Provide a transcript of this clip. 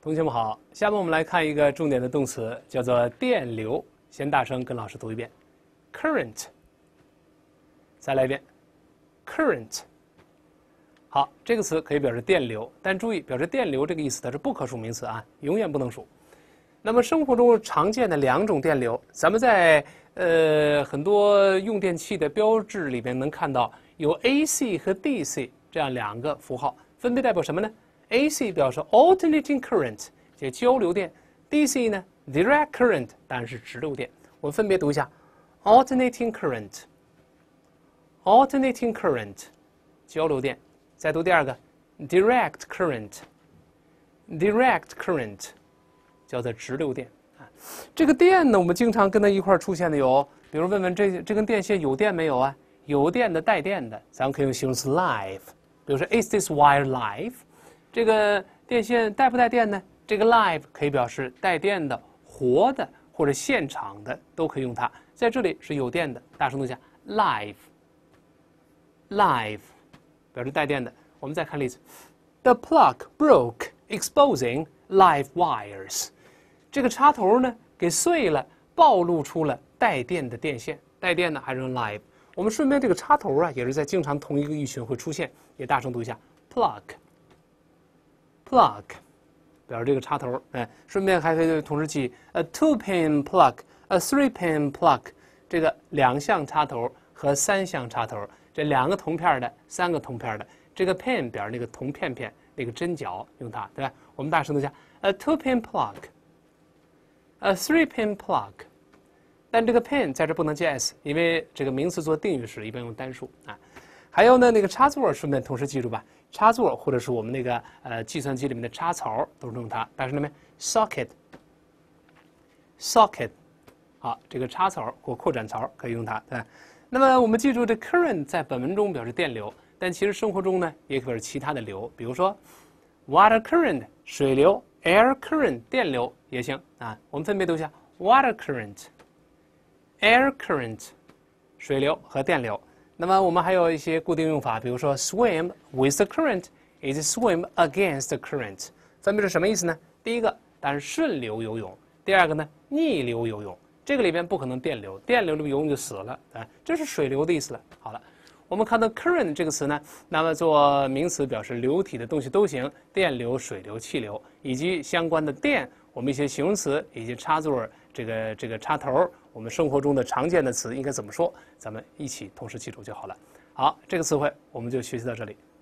同学们好，下面我们来看一个重点的动词，叫做电流。先大声跟老师读一遍 ，current。再来一遍 ，current。好，这个词可以表示电流，但注意，表示电流这个意思它是不可数名词啊，永远不能数。那么生活中常见的两种电流，咱们在很多用电器的标志里边能看到有 AC 和 DC 这样两个符号，分别代表什么呢？AC 表示 alternating current， 即交流电 ；DC 呢 direct current， 当然是直流电。我们分别读一下 alternating current，alternating current， 交流电。再读第二个 direct current，direct current， 叫做直流电。这个电呢，我们经常跟它一块出现的有，比如问问这根电线有电没有啊？有电的、带电的，咱们可以用形容词 live。比如说 Is this wire live？这个电线带不带电呢？这个 live 可以表示带电的、活的或者现场的，都可以用它。在这里是有电的，大声读一下 live，live 表示带电的。我们再看例子 ：The plug broke, exposing live wires。这个插头呢给碎了，暴露出了带电的电线。带电呢还是用 live。我们顺便这个插头啊，也是在经常同一个语群会出现，也大声读一下 plug。plug 表示这个插头，顺便还可以同时记 a 2-pin plug，a 3-pin plug， 这个2项插头和3项插头，这2个铜片的，3个铜片的，这个 pin 表示那个铜片片，那个针脚用它，对吧？我们大声读一下 a 2-pin plug，a 3-pin plug， 但这个 pin 在这不能接 s， 因为这个名词做定语时一般用单数啊。还有呢，那个插座顺便同时记住吧。插座或者是我们那个计算机里面的插槽都是用它，但是那边 socket， 好，这个插槽或扩展槽可以用它，对吧？那么我们记住这 current 在本文中表示电流，但其实生活中呢也可以表示其他的流，比如说 water current 水流 ，air current 电流也行啊。我们分别读一下 water current、air current 水流和电流。那么我们还有一些固定用法，比如说 swim with the current， 以及 swim against the current， 分别是什么意思呢？第一个当然顺流游泳，第二个呢逆流游泳。这个里边不可能电流，电流里游泳就死了啊，这是水流的意思了。好了，我们看到 current 这个词呢，那么做名词表示流体的东西都行，电流、水流、气流，以及相关的电，我们一些形容词以及插座这个插头。我们生活中的常见的词应该怎么说？咱们一起同时记住就好了。好，这个词汇我们就学习到这里。